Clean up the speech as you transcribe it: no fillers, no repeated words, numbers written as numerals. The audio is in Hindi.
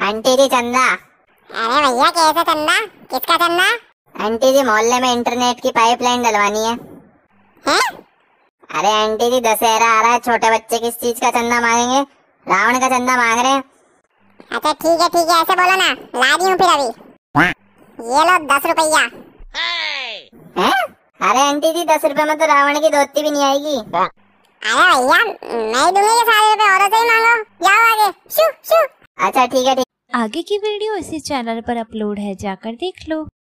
आंटी जी चंदा। अरे भैया कैसा चंदा? किसका चंदा? आंटी जी मोहल्ले में इंटरनेट की पाइपलाइन डलवानी है। हैं? अरे आंटी जी दशहरा आ रहा है, छोटे बच्चे किस चीज का चंदा मांगेंगे? रावण का चंदा मांग रहे हैं। अच्छा ठीक है ऐसे बोलो ना, ला दी हूँ फिर अभी। ये लो 10 रुपया। हैं? अरे आंटी जी 10 रुपए में तो रावण की धोती भी नहीं आएगी। अरे भैया नहीं दूंगी ये सारे रुपए, औरों से ही मांगो। जाओ आगे। शू शू। अच्छा ठीक है। आगे की वीडियो इसी चैनल पर अपलोड है, जाकर देख लो।